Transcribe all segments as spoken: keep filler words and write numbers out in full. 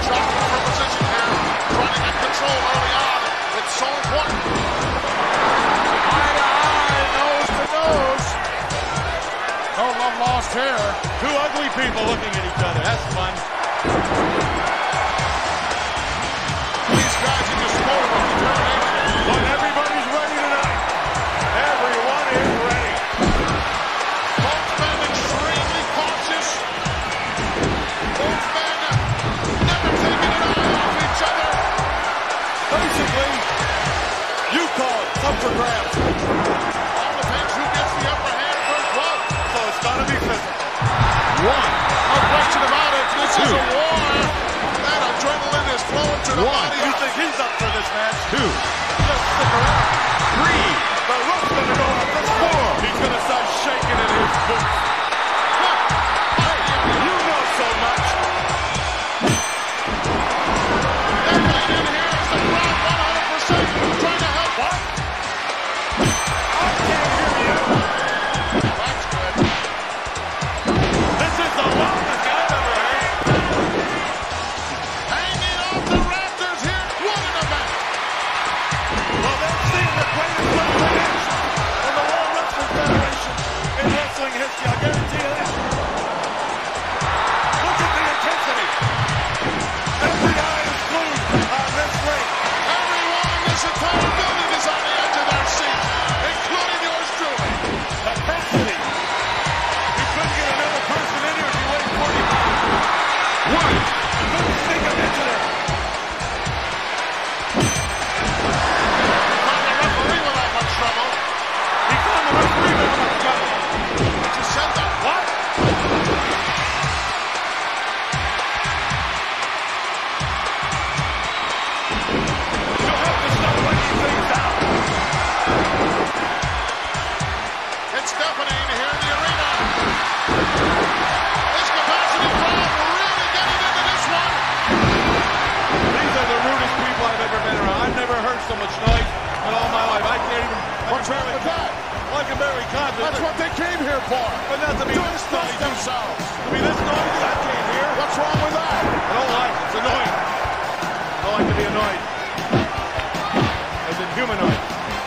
jockeying for position here, trying to get control early on. It's so important. Eye to eye, nose to nose. No love lost here. Two ugly people looking at each other. That's fun. These guys are just full of determination. But everybody's ready tonight. Everyone is ready. Both men extremely cautious. Both men never taking an eye off each other. Basically, you call it. It's up for grabs. All depends who gets the upper hand first blood. So it's got to be physical. One. No question about it. This Two. is a war. That adrenaline is flowing to the One. body. You think he's up for this match? Two. Just stick around. Three. The rope's going to go up. That's four. He's going to start shaking in his boots. You know so much. That man in here is the crowd one hundred percent trying to help. What? I can't hear you. That's good. This is the longest I've ever heard. Hanging off the rafters here. What an event. Well, they've seen the greatest wrestling action in the World Wrestling Federation in wrestling history. I guarantee you that. Look at the intensity. Every eye is glued on this ring. Everyone in this entire building is on the edge of their seat, including yours truly. Intensity. You couldn't get another person in here if you waited forty. One. You couldn't sneak him into there. Found the referee without much trouble. He found the referee with him. Just said that. What? You'll have to start writing things out. It's deafening here in the arena. This capacity crowd really getting into this one. These are the rudest people I've ever been around. I've never heard so much noise in all my life. I can't even... I What's can wrong barely- with that? I can barely concentrate. That's what they came here for. But not to be To this express noisy. themselves. To be this noisy, I can't hear. What's wrong with that? I don't like it. It's annoying. I don't like to be annoyed. As in humanoid.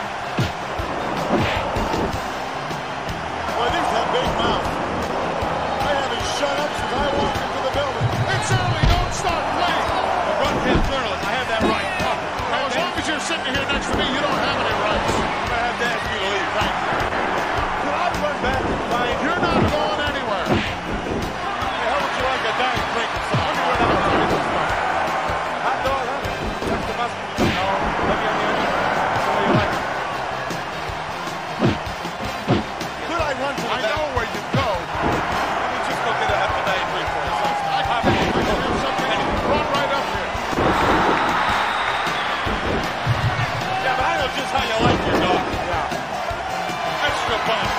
Well, these have big mouths. I haven't shut up since I walked into the building. It's early. Don't start playing. A broadcast journalist, I have that right. Now, as long as you're sitting here next to me, you don't have any rights. I have to ask you to leave. Thank you. Could I run back and find you? You're not going anywhere. How would you like a dying drink or something? Let me run out and find this stuff. Hot dog, huh? Check the mustard. No. Maybe on the onion. That's the way you like it. Could I run to the I back? know where you go. Let me just go get a half a dying drink for us. I can, I can have something. Run right up here. Yeah, but I know just how you like your dog. Yeah. Extra punch.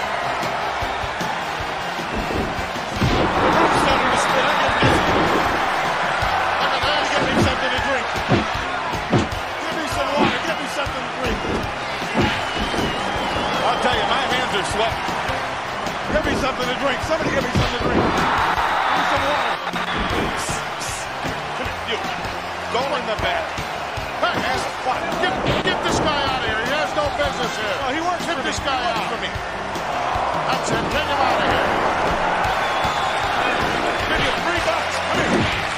The roof's starting to spin. I get dizzy. Look at this. Give me something to drink. Give me some water. Give me something to drink. I'll tell you, my hands are sweating. Give me something to drink. Somebody give me something to drink. Give me some water. Come here, you. Go in the back. Hey, what? Get, get this guy out of here. He has no business here. No, he works Get for this me. guy He works out. for me. That's it. Get him out of here. Give you three bucks. Come here.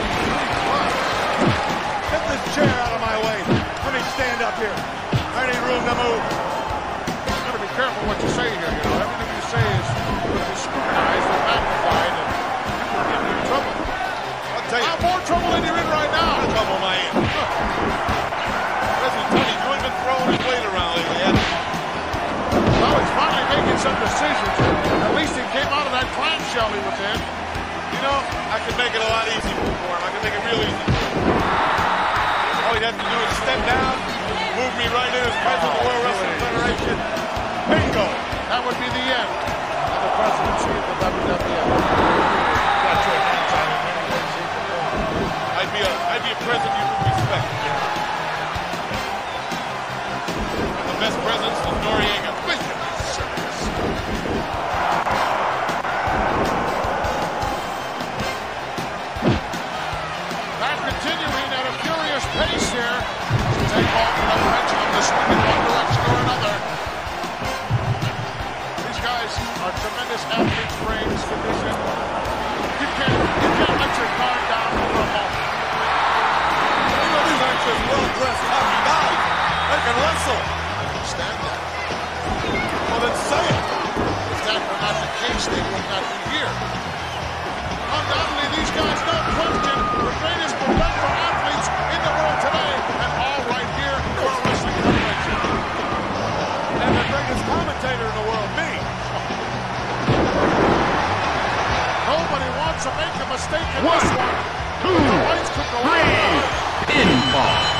Get this chair out of my way. Let me stand up here. I need room to move. You gotta be careful what you say here, you know. Everything you say is scrutinized and magnified, and you can get into trouble. I'll tell you. I'm more trouble than you're in right now. I'm in trouble, my end. Listen, Tony, you ain't been throwing his weight around lately, have you? Well, he's finally making some decisions. At least he came out of that clamshell he was in. You know, I can make it a lot easier for him. I can make it real easy. All he'd have to do is step down, move me right in as president of the World Wrestling Federation. Bingo! That would be the end of the presidency of the W W F. Got your hands on it many ways, shape, or form. I'd be a, I'd be a president you could respect. The best presidents is Noriega. Are you serious? That continuing the pendulum to swing in one direction or another. These guys are tremendous athletes, brains, condition. You can't, you can't let your guard down for a moment. You know, these aren't just well-dressed hockey guys. They can wrestle. I understand that. Well, then say it. If that were not the case, they would not be here. Undoubtedly, these guys, no question, the greatest professional athletes in the world today, and all right here for a wrestling federation. And the greatest commentator in the world, me. Nobody wants to make a mistake in One, this one. two, The lights could go out. three, pinfall.